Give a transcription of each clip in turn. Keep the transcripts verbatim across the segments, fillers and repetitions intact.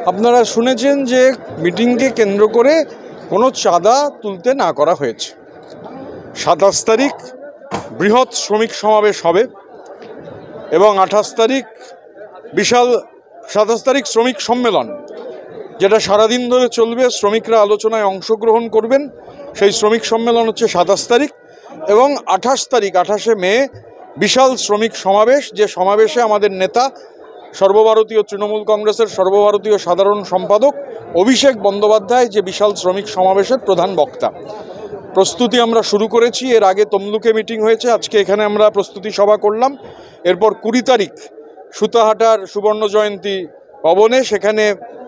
আপনারা শুনেছেন যে মিটিংকে কেন্দ্র করে কোনো চাঁদা তুলতে না করা হয়েছে। সাতাশ তারিখ বৃহৎ শ্রমিক সমাবেশ হবে এবং আঠাশ তারিখ বিশাল সাতাশ তারিখ শ্রমিক সম্মেলন, যেটা সারাদিন ধরে চলবে। শ্রমিকরা আলোচনায় অংশগ্রহণ করবেন। সেই শ্রমিক সম্মেলন হচ্ছে সাতাশ তারিখ এবং আঠাশ তারিখ আঠাশে মে বিশাল শ্রমিক সমাবেশ, যে সমাবেশে আমাদের নেতা সর্বভারতীয় তৃণমূল কংগ্রেসের সর্বভারতীয় সাধারণ সম্পাদক অভিষেক বন্দ্যোপাধ্যায় যে বিশাল শ্রমিক সমাবেশের প্রধান বক্তা। প্রস্তুতি আমরা শুরু করেছি। এর আগে তমলুকে মিটিং হয়েছে, আজকে এখানে আমরা প্রস্তুতি সভা করলাম। এরপর কুড়ি তারিখ সুতাহাটার সুবর্ণ জয়ন্তী ভবনে সেখানে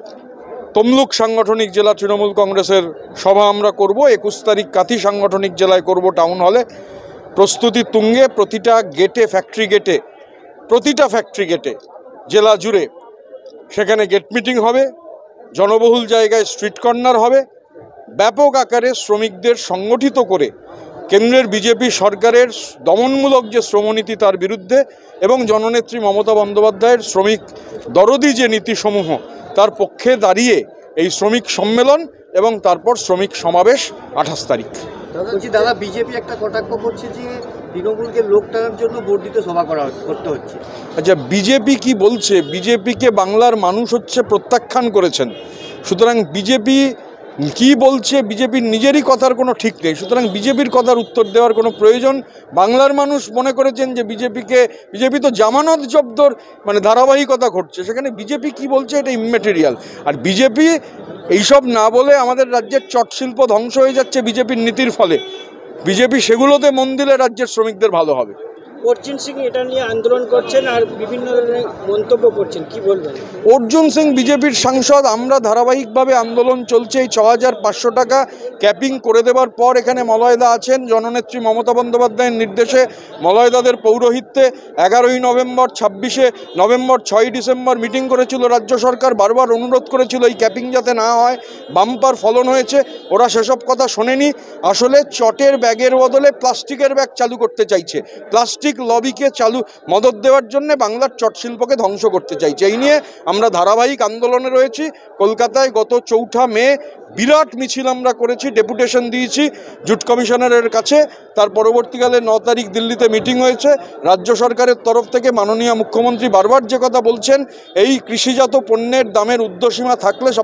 তমলুক সাংগঠনিক জেলা তৃণমূল কংগ্রেসের সভা আমরা করব। একুশ তারিখ কাথি সাংগঠনিক জেলায় করব টাউন হলে। প্রস্তুতি তুঙ্গে। প্রতিটা গেটে, ফ্যাক্টরি গেটে, প্রতিটা ফ্যাক্টরি গেটে জেলা জুড়ে সেখানে গেট মিটিং হবে। জনবহুল জায়গায় স্ট্রিট কর্নার হবে। ব্যাপক আকারে শ্রমিকদের সংগঠিত করে কেন্দ্রের বিজেপি সরকারের দমনমূলক যে শ্রমনীতি তার বিরুদ্ধে এবং জননেত্রী মমতা বন্দ্যোপাধ্যায়ের শ্রমিক দরদি যে নীতিসমূহ তার পক্ষে দাঁড়িয়ে এই শ্রমিক সম্মেলন এবং তারপর শ্রমিক সমাবেশ আঠাশ তারিখ। বলছি দাদা, বিজেপি একটা কটাক্ষ করছে যে তৃণমূলকে লোক টানার জন্য বর্ধিত সভা করা করতে হচ্ছে। আচ্ছা, বিজেপি কি বলছে? বিজেপিকে বাংলার মানুষ হচ্ছে প্রত্যাখ্যান করেছেন। সুতরাং বিজেপি কি বলছে, বিজেপির নিজেরই কথার কোনো ঠিক নেই। সুতরাং বিজেপির কথার উত্তর দেওয়ার কোনো প্রয়োজন, বাংলার মানুষ মনে করেছেন যে বিজেপিকে বিজেপি তো জামানত জব্দর মানে ধারাবাহিকতা ঘটছে, সেখানে বিজেপি কি বলছে এটা ইম্যাটেরিয়াল। আর বিজেপি এইসব না বলে আমাদের রাজ্যের চটশিল্প ধ্বংস হয়ে যাচ্ছে বিজেপির নীতির ফলে। বিজেপি সেগুলোতে মন দিলে রাজ্যের শ্রমিকদের ভালো হবে। অর্জুন সিং এটা নিয়ে আন্দোলন করছেন আর বিভিন্ন ধরনের মন্তব্য করছেন, কি বলবেন? অর্জুন সিং বিজেপির সাংসদ। আমরা ধারাবাহিকভাবে আন্দোলন চলছে। এই ছ হাজার পাঁচশো টাকা ক্যাপিং করে দেওয়ার পর এখানে মলয়দা আছেন। জননেত্রী মমতা বন্দ্যোপাধ্যায়ের নির্দেশে মলয়দাদের পৌরোহিত্যে এগারোই নভেম্বর, ছাব্বিশে নভেম্বর, ছয়ই ডিসেম্বর মিটিং করেছিল রাজ্য সরকার। বারবার অনুরোধ করেছিল এই ক্যাপিং যাতে না হয়। বাম্পার ফলন হয়েছে। ওরা সেসব কথা শোনেনি। আসলে চটের ব্যাগের বদলে প্লাস্টিকের ব্যাগ চালু করতে চাইছে। প্লাস্টিক লবিকে চালু মদত দেওয়ার জন্য বাংলার চটশিল্পকে ধ্বংস করতে চাইছে। এই নিয়ে আমরা ধারাবাহিক আন্দোলনে রয়েছি। কলকাতায় গত চৌঠা মে বিরাট মিছিল আমরা করেছি, ডেপুটেশন দিয়েছি জুট কমিশনারের কাছে। তার পরবর্তীকালে ন তারিখ দিল্লিতে মিটিং হয়েছে। রাজ্য সরকারের তরফ থেকে মাননীয় মুখ্যমন্ত্রী বারবার যে কথা বলছেন, এই কৃষিজাত পণ্যের দামের ঊর্ধ্বসীমা থাকলে সব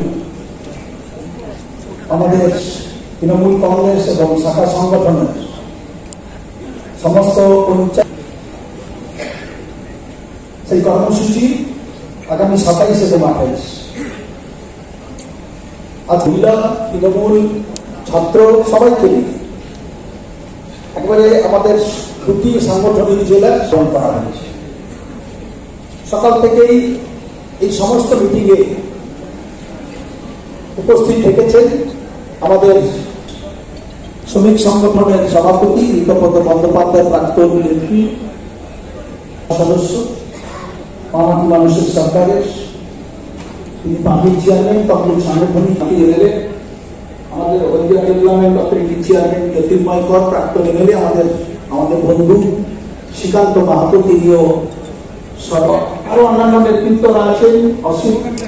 আমাদের তৃণমূল কংগ্রেস এবং শাখা সংগঠনের সমস্ত সেই কর্মসূচি আগামী সাতাইশ এবং আঠাইশ আজ মহিলা, তৃণমূল, ছাত্র সবাইকে একবারে আমাদের দুটি সাংগঠনিক জেলায় গ্রহণ করা হয়েছে। সকাল থেকেই এই সমস্ত মিটিংয়ে উপস্থিত থেকেছেন আমাদের শ্রমিক সংগঠনের সভাপতি ঋতপদ বন্দ্যোপাধ্যায়, প্রাক্তন মন্ত্রী সদস্য, মামাটি মানুষের সরকারের তিনি পার্টির চেয়ারম্যান, তমলুক সাংগঠনিক এমএলএ, আমাদের ঐতিহ্য ডেভেলপমেন্ট অথরিটির চেয়ারম্যান জ্যোতির্ময় কর, প্রাক্তন এমএলএ, আমাদের আমাদের বন্ধু শ্রীকান্ত মাহাতো, তিনিও আরো অন্যান্য নেতৃত্বরা আছেন, অসীম